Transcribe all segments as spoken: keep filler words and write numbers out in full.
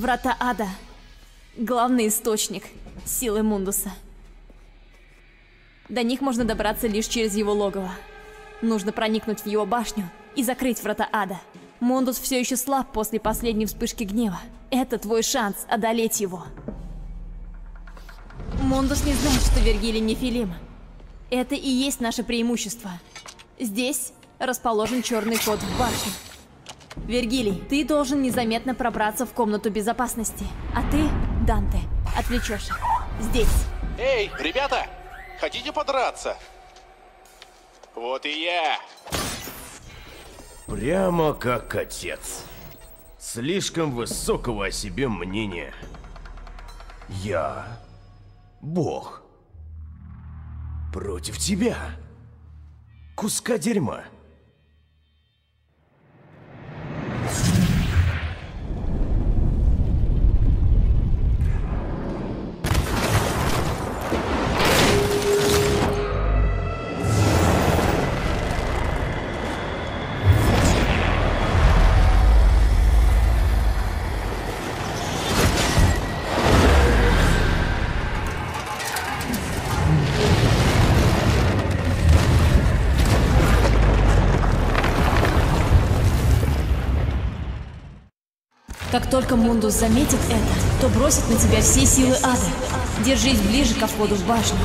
Врата Ада — главный источник силы Мундуса. До них можно добраться лишь через его логово. Нужно проникнуть в его башню и закрыть врата Ада. Мундус все еще слаб после последней вспышки гнева. Это твой шанс одолеть его. Мундус не знает, что Вергилий Нефилим. Это и есть наше преимущество. Здесь расположен черный ход в башню. Вергилий, ты должен незаметно пробраться в комнату безопасности. А ты, Данте, отвлечешь их. Здесь. Эй, ребята! Хотите подраться? Вот и я. Прямо как отец. Слишком высокого о себе мнения. Я Бог. Против тебя. Куска дерьма. Как только Мундус заметит это, то бросит на тебя все силы ада. Держись ближе ко входу в башню.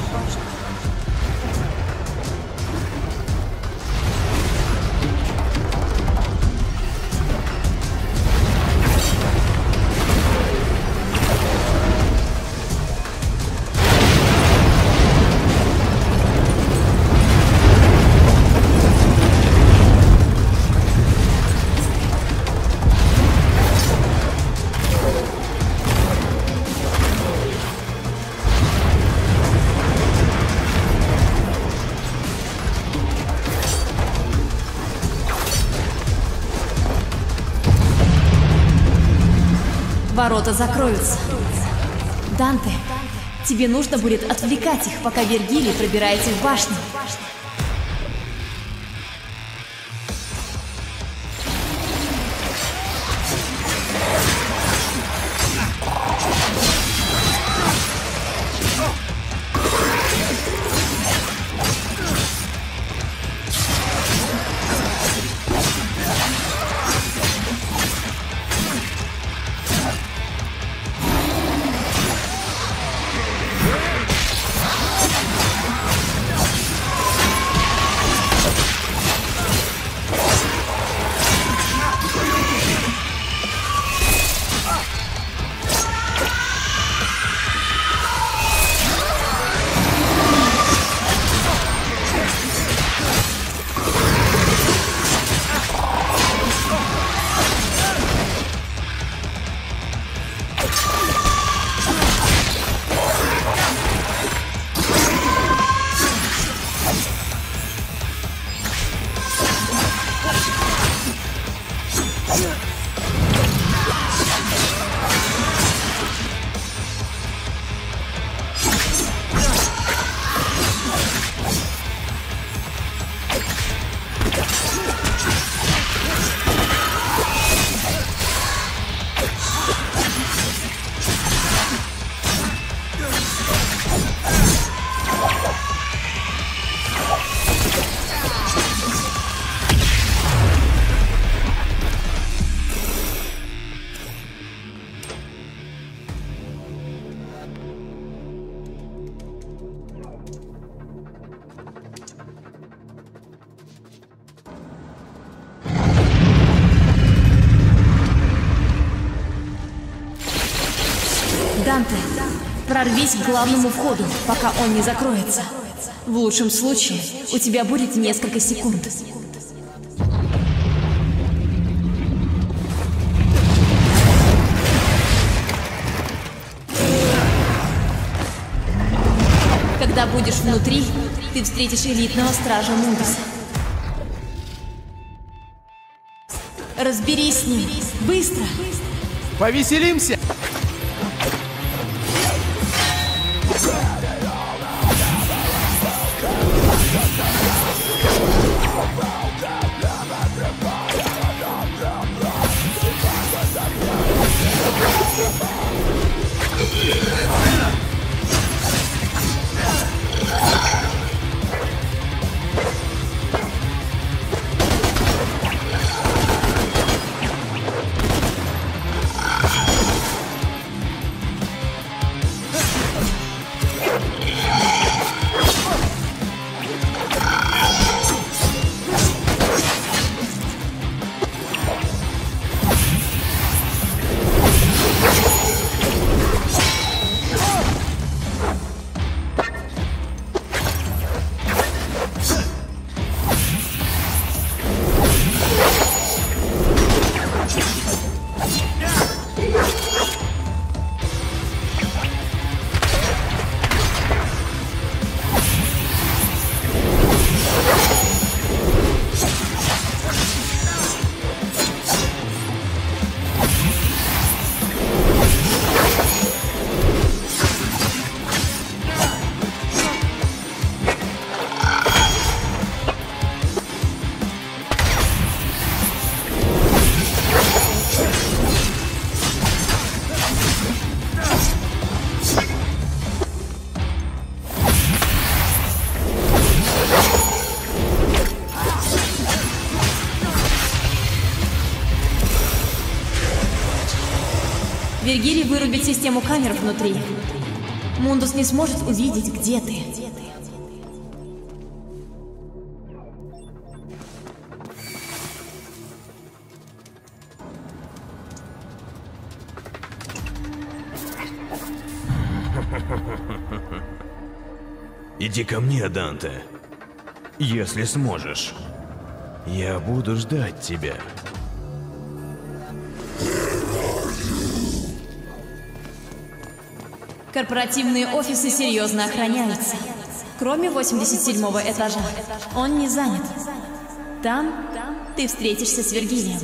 Ворота закроются. Данте, тебе нужно будет отвлекать их, пока Вергилий пробирается в башню. Данте, прорвись к главному входу, пока он не закроется. В лучшем случае у тебя будет несколько секунд. Когда будешь внутри, ты встретишь элитного стража Мундуса. Разберись с ним. Быстро! Повеселимся! Yeah. Вергилий вырубит систему камер внутри. Мундус не сможет увидеть, где ты. Иди ко мне, Данте. Если сможешь. Я буду ждать тебя. Корпоративные офисы серьезно охраняются. Кроме восемьдесят седьмого этажа. Он не занят. Там ты встретишься с Вергилием.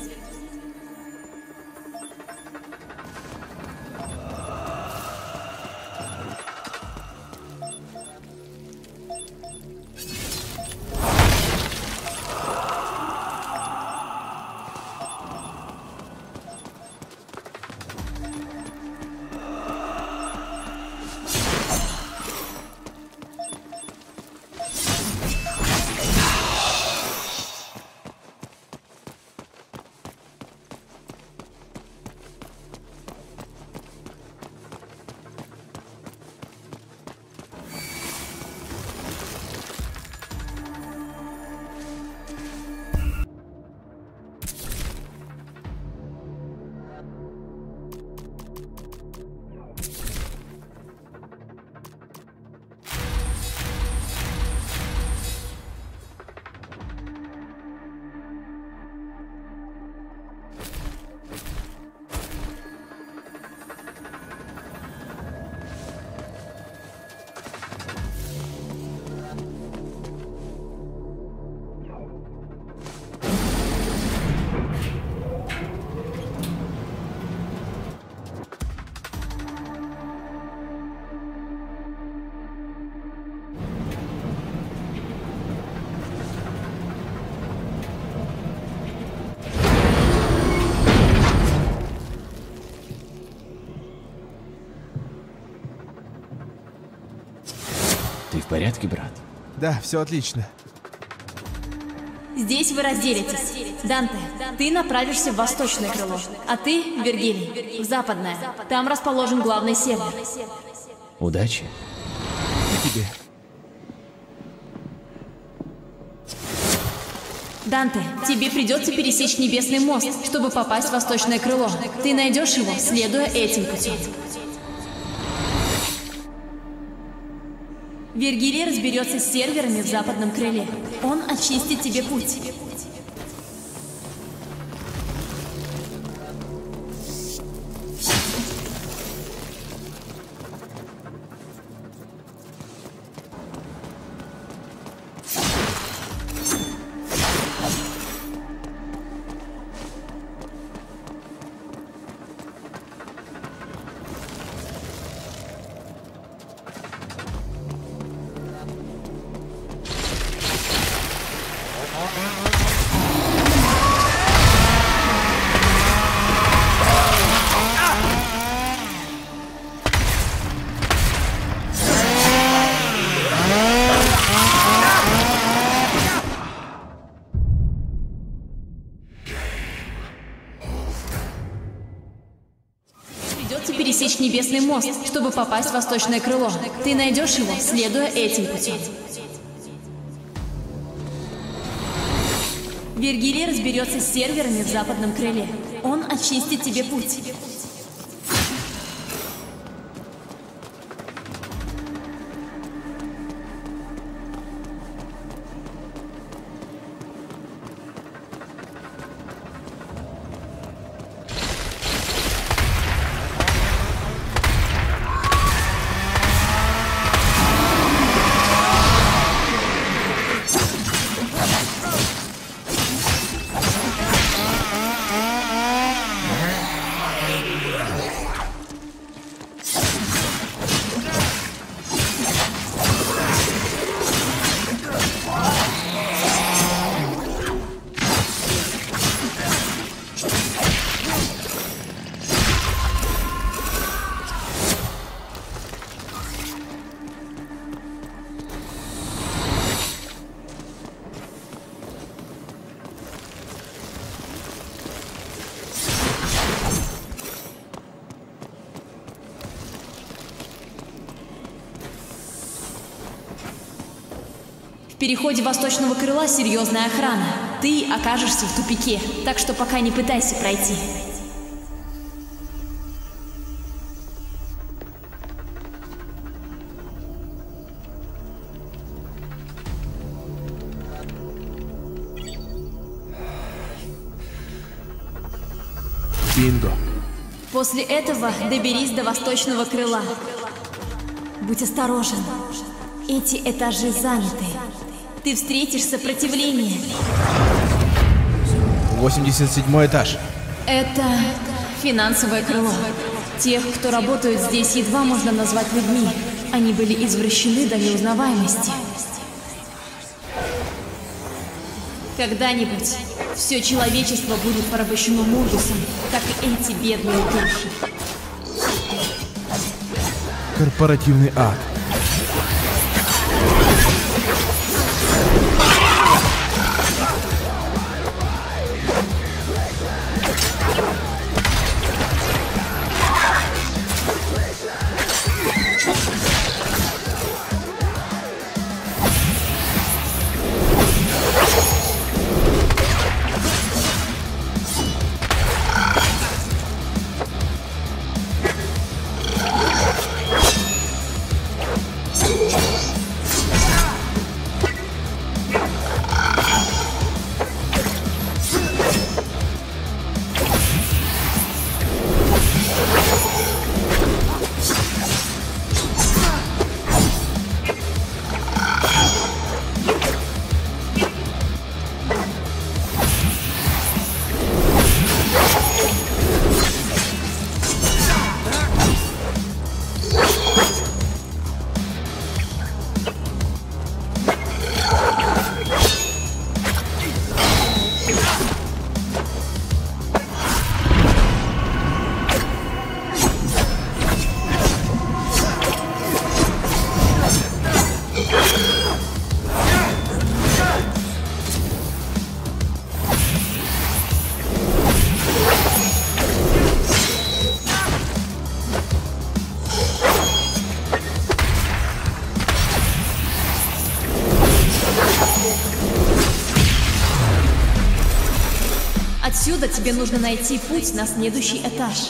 Ты в порядке, брат? Да, все отлично. Здесь вы разделитесь. Данте, ты направишься в восточное крыло, а ты, Вергилий, в западное. Там расположен главный сервер. Удачи. И тебе. Данте, тебе придется пересечь Небесный мост, чтобы попасть в восточное крыло. Ты найдешь его, следуя этим путем. Вергилий разберется с серверами в западном крыле. Он очистит тебе путь. Придется пересечь Небесный мост, чтобы попасть в восточное крыло. Ты найдешь его, следуя этим путем. Вергилий разберется с серверами в западном крыле. Он очистит тебе путь. В переходе восточного крыла серьезная охрана. Ты окажешься в тупике, так что пока не пытайся пройти. Бинго. После этого доберись до восточного крыла. Будь осторожен. Эти этажи заняты. Ты встретишь сопротивление. восемьдесят седьмой этаж. Это финансовое крыло. Тех, кто работают здесь, едва можно назвать людьми. Они были извращены до неузнаваемости. Когда-нибудь все человечество будет порабощено Мурдусом, как и эти бедные души. Корпоративный ад. Отсюда тебе нужно найти путь на следующий этаж.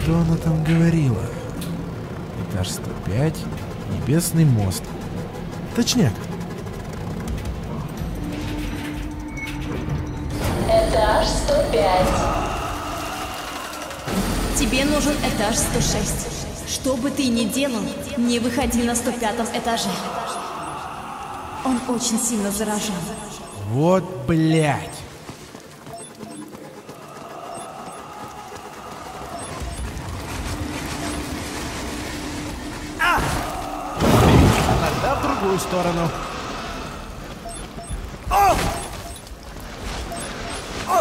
Что она там говорила? Этаж сто пять, небесный мост. Точняк. Этаж сто пять. Тебе нужен этаж сто шесть. Что бы ты ни делал, не выходи на сто пятом этаже. Он очень сильно заражен. Вот блять. А! А тогда в другую сторону. О! О!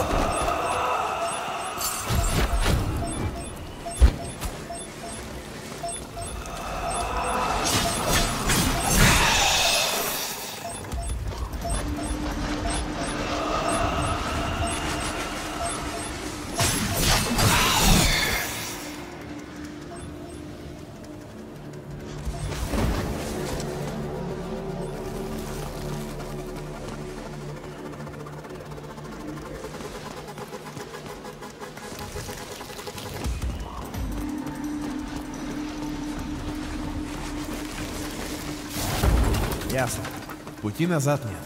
Ясно. Пути назад нет.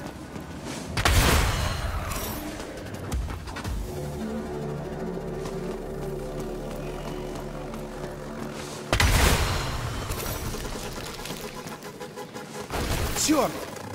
Черт!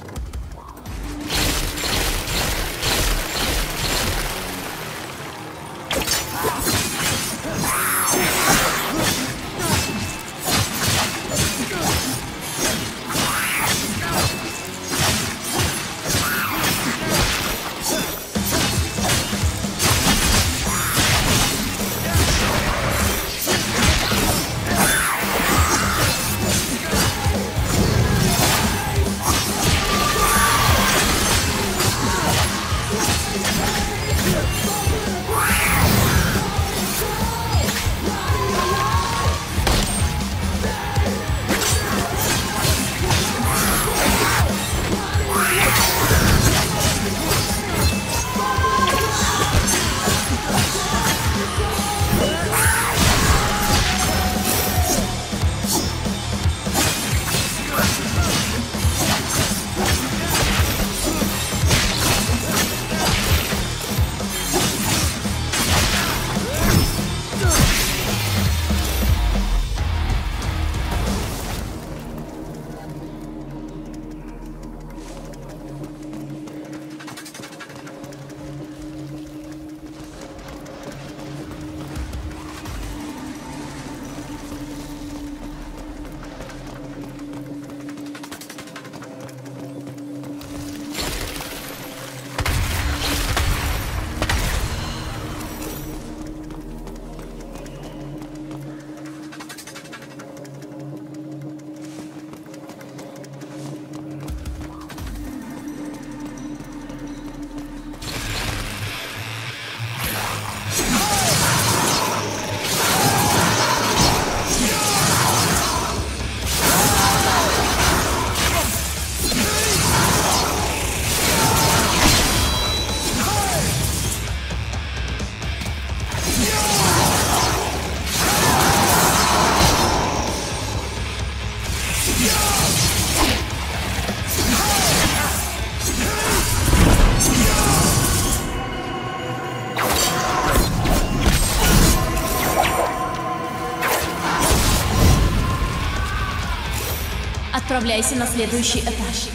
Отправляйся на следующий этаж.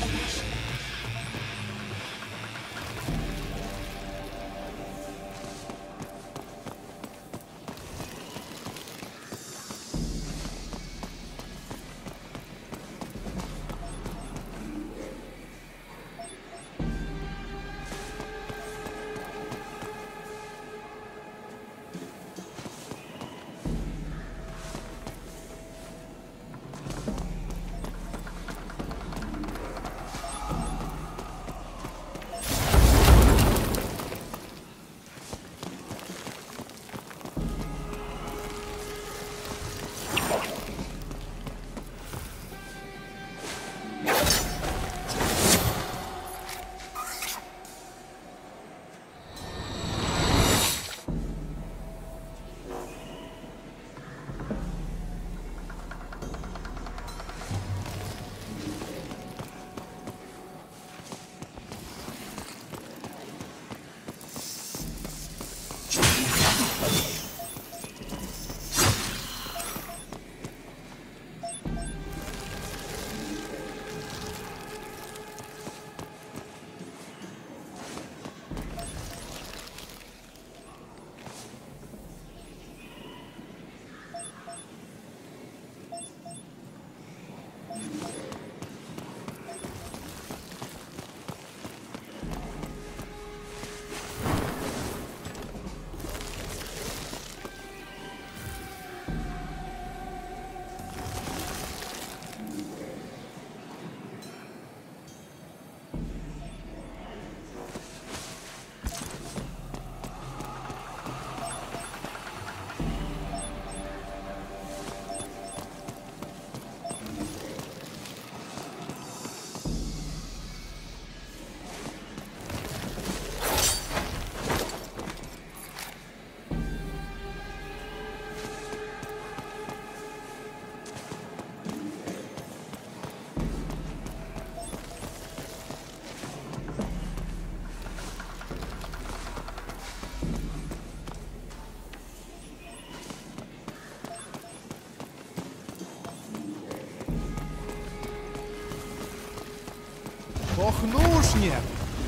Ох, ну уж нет.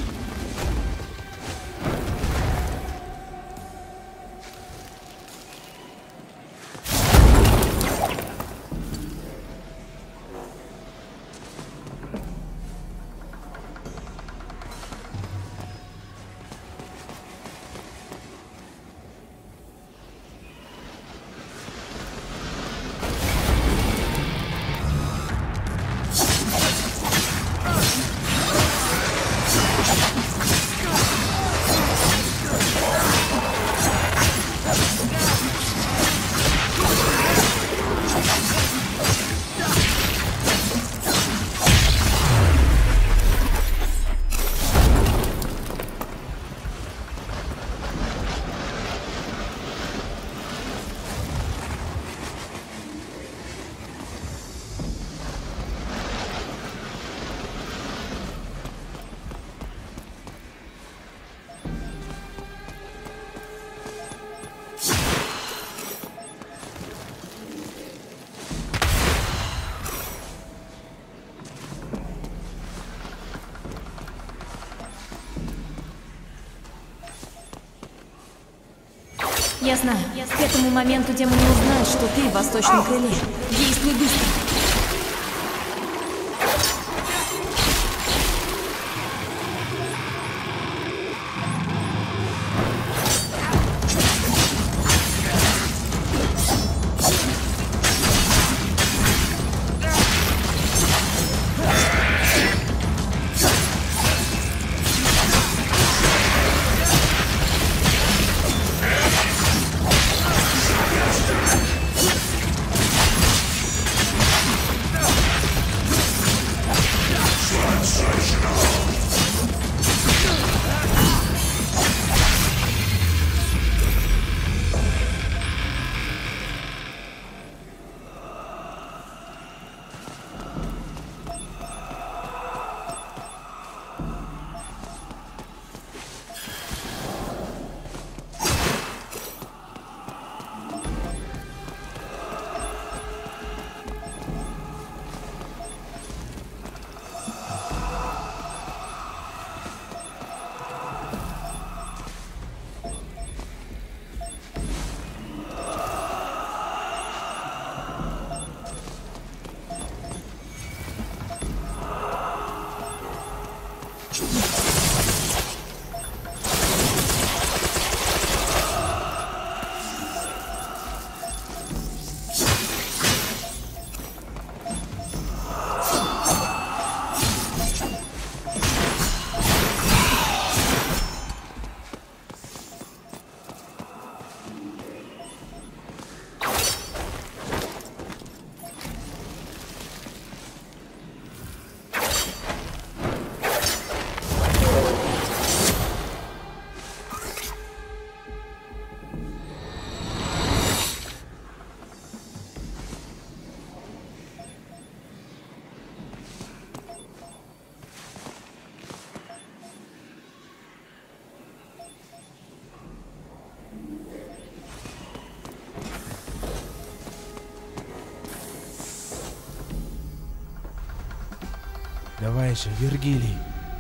Я знаю, к этому моменту демоны узнают, что ты в восточном крыле. Действуй быстро. Давай же, Вергилий.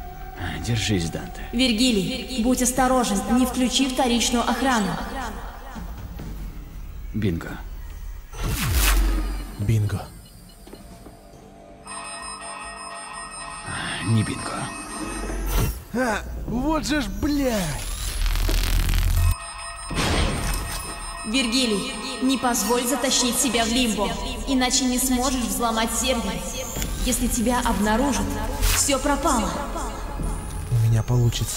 Держись, Данте. Вергилий, будь осторожен, не включи вторичную охрану. Бинго. Бинго. Не бинго. А, вот же ж, блядь. Вергилий, не позволь затащить себя в лимбо, иначе не сможешь взломать сервер. Если тебя обнаружат, все пропало. У меня получится.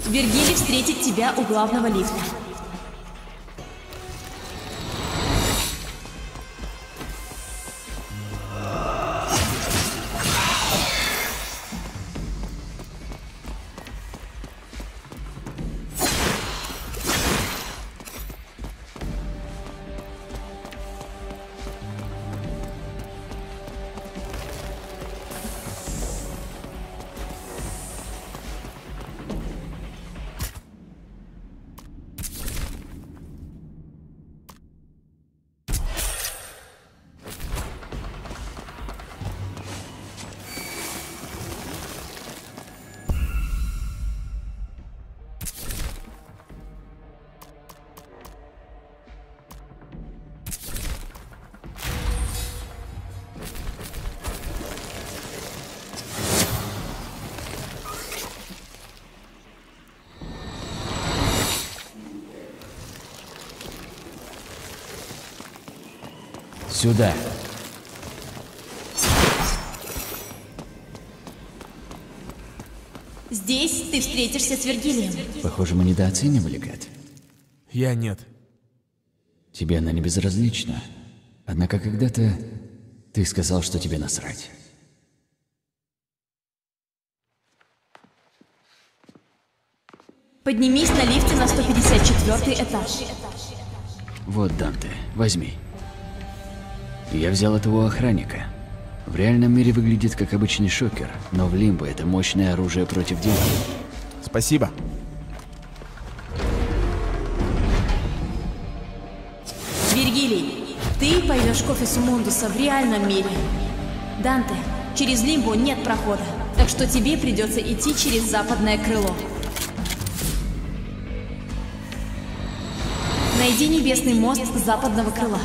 Вергилий встретит тебя у главного лифта. Сюда. Здесь ты встретишься с Вергилием. Похоже, мы недооценивали Кэт. Я нет. Тебе она не безразлична. Однако когда-то ты сказал, что тебе насрать. Поднимись на лифте на сто пятьдесят четвёртый этаж. Вот, Данте, возьми. Я взял этого у охранника. В реальном мире выглядит как обычный шокер, но в Лимбо это мощное оружие против демонов. Спасибо. Вергилий, ты поймешь к офису Мундуса в реальном мире. Данте, через Лимбо нет прохода, так что тебе придется идти через западное крыло. Найди небесный мост западного крыла.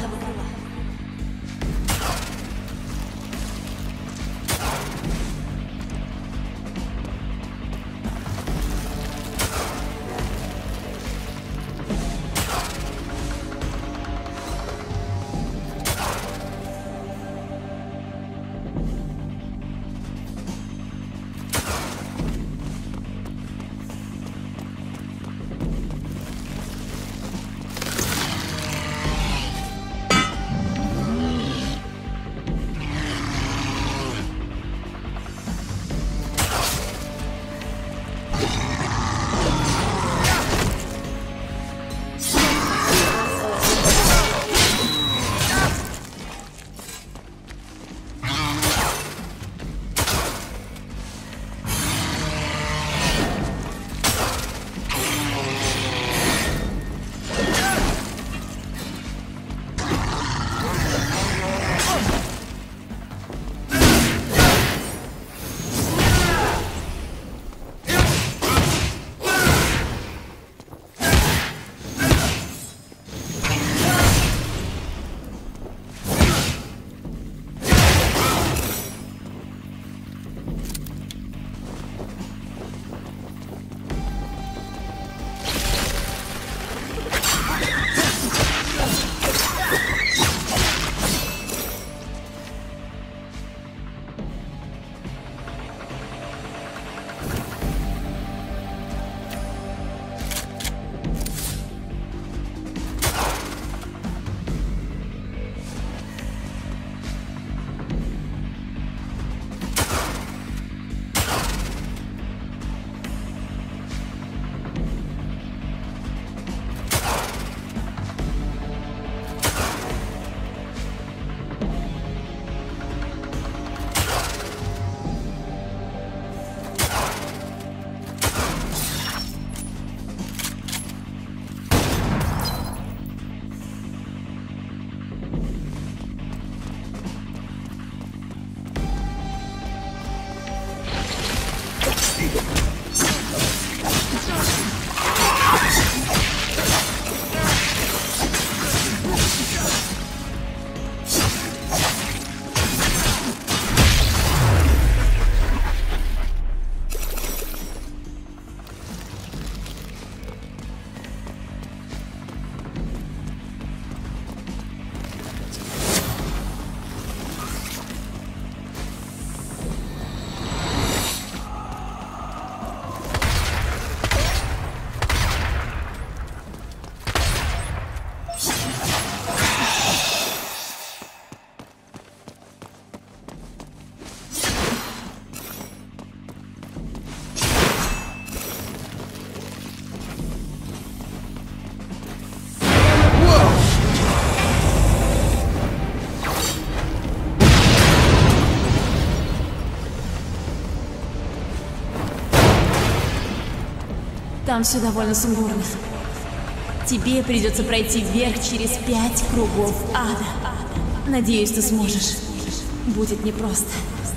Там все довольно сумбурно. Тебе придется пройти вверх через пять кругов ада. Надеюсь, ты сможешь. Будет непросто.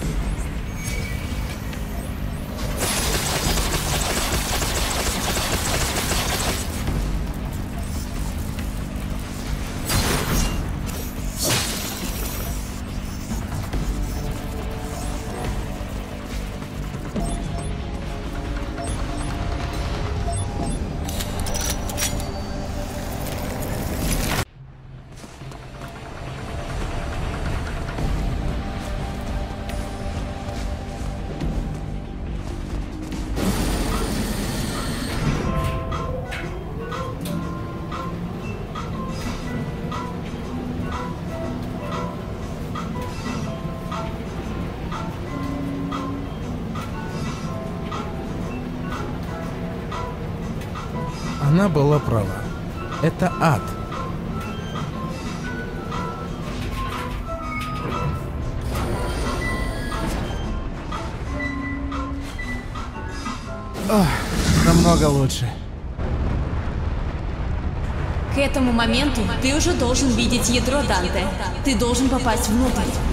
Она была права. Это ад. Ох, намного лучше. К этому моменту ты уже должен видеть ядро, Данте. Ты должен попасть внутрь.